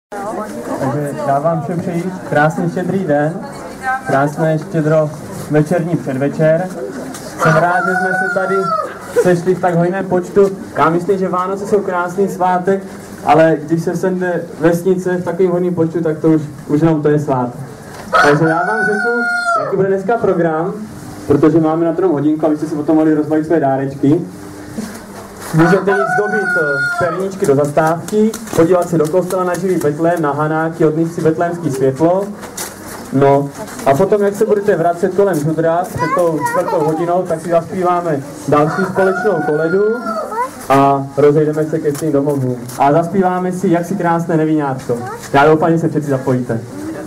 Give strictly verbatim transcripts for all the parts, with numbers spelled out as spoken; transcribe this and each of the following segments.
Takže já vám všem přeji krásný štědrý den, krásné štědro večerní předvečer. Jsem rád, že jsme se tady sešli v tak hojném počtu. Já myslím, že Vánoce jsou krásný svátek, ale když se sejde vesnice v takovém hojném počtu, tak to už, už jenom to je svátek. Takže já vám řeknu, jaký bude dneska program, protože máme na to jenom hodinku, abyste si potom mohli rozbalit své dárečky. Můžete jít zdobit perníčky do zastávky, podívat se do kostela na živý Betlém, na Hanáky, odnést si betlémský světlo. No a potom, jak se budete vracet kolem žudra před tou čtvrtou hodinou, tak si zaspíváme další společnou koledu a rozejdeme se ke svým domovům. A zaspíváme si Jak si krásné neviňátko. Já doufám, že se všichni zapojíte.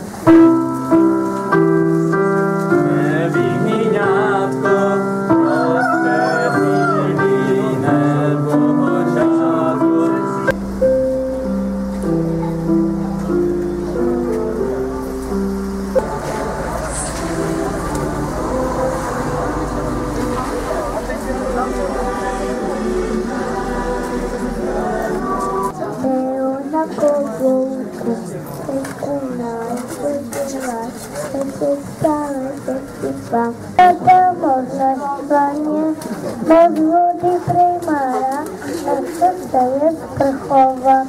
Moc vody primára, tak to se je sprchovat.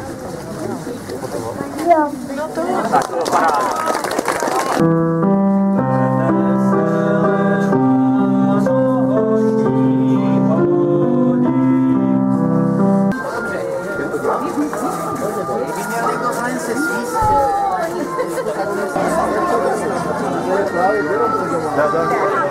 Jo. Tak to paráda. Ja, danke.